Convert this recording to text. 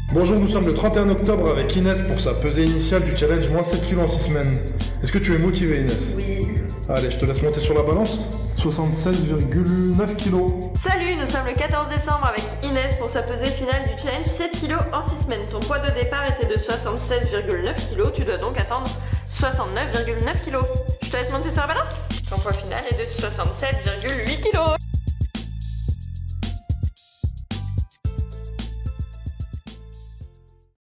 Bonjour, nous sommes le 31 octobre avec Inès pour sa pesée initiale du challenge moins 7 kg en 6 semaines. Est-ce que tu es motivée, Inès? Oui. Allez, je te laisse monter sur la balance. 76,9 kg. Salut, nous sommes le 14 décembre avec Inès pour sa pesée finale du challenge 7 kg en 6 semaines. Ton poids de départ était de 76,9 kg, tu dois donc attendre 69,9 kg. Je te laisse monter sur la balance. Ton poids final est de 67,8 kg.